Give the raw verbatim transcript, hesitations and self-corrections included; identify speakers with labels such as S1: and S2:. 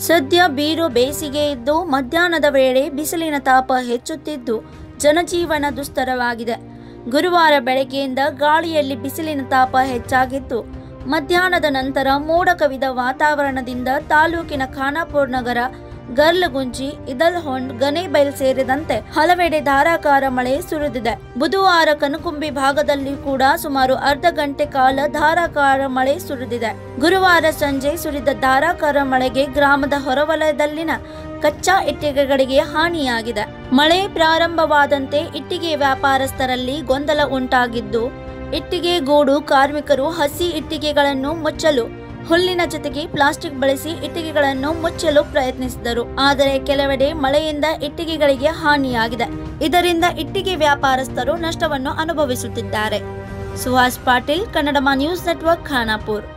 S1: ಸದ್ಯ ಬೀರು ಬೇಸಿಗೆ ಇದ್ದು ಮಧ್ಯಾಹ್ನದ ವೇಳೆ ಬಿಸಿಲಿನ ತಾಪ ಹೆಚ್ಚುತ್ತಿದ್ದು ಜನಜೀವನ ದುಸ್ತರವಾಗಿದೆ. ಗುರುವಾರ ಬೆಳಗ್ಗೆಯಿಂದ ಗಾಳಿಯಲ್ಲಿ ಬಿಸಿಲಿನ ತಾಪ ಹೆಚ್ಚಾಗಿದ್ದು ಮಧ್ಯಾಹ್ನದ ನಂತರ ಮೋಡ ಕವಿದ ವಾತಾವರಣದಿಂದ ತಾಲೂಕಿನ ಖಾನಾಪುರ ನಗರ, ಗರ್ಲಗುಂಜಿ, ಇದಲ್ಹೊಂಡ್, ಗನೇಬೈಲ್ ಸೇರಿದಂತೆ ಹಲವೆಡೆ ಧಾರಾಕಾರ ಮಳೆ ಸುರಿದಿದೆ. ಬುಧವಾರ ಕನಕುಂಬಿ ಭಾಗದಲ್ಲಿ ಕೂಡ ಸುಮಾರು ಅರ್ಧ ಗಂಟೆ ಕಾಲ ಧಾರಾಕಾರ ಮಳೆ ಸುರಿದಿದೆ. ಗುರುವಾರ ಸಂಜೆ ಸುರಿದ ಧಾರಾಕಾರ ಮಳೆಗೆ ಗ್ರಾಮದ ಹೊರವಲಯದಲ್ಲಿನ ಕಚ್ಚಾ ಇಟ್ಟಿಗೆಗಳಿಗೆ ಹಾನಿಯಾಗಿದೆ. ಮಳೆ ಪ್ರಾರಂಭವಾದಂತೆ ಇಟ್ಟಿಗೆ ವ್ಯಾಪಾರಸ್ಥರಲ್ಲಿ ಗೊಂದಲ ಉಂಟಾಗಿದ್ದು, ಇಟ್ಟಿಗೆ ಗೂಡು ಕಾರ್ಮಿಕರು ಹಸಿ ಇಟ್ಟಿಗೆಗಳನ್ನು ಮುಚ್ಚಲು ಹುಲ್ಲಿನ ಜೊತೆಗೆ ಪ್ಲಾಸ್ಟಿಕ್ ಬಳಸಿ ಇಟ್ಟಿಗೆಗಳನ್ನು ಮುಚ್ಚಲು ಪ್ರಯತ್ನಿಸಿದರು. ಆದರೆ ಕೆಲವೆಡೆ ಮಳೆಯಿಂದ ಇಟ್ಟಿಗೆಗಳಿಗೆ ಹಾನಿಯಾಗಿದೆ. ಇದರಿಂದ ಇಟ್ಟಿಗೆ ವ್ಯಾಪಾರಸ್ಥರು ನಷ್ಟವನ್ನು ಅನುಭವಿಸುತ್ತಿದ್ದಾರೆ. ಸುಹಾಸ್ ಪಾಟೀಲ್, ಕನ್ನಡಮ ನ್ಯೂಸ್ ನೆಟ್ವರ್ಕ್, ಖಾನಾಪುರ.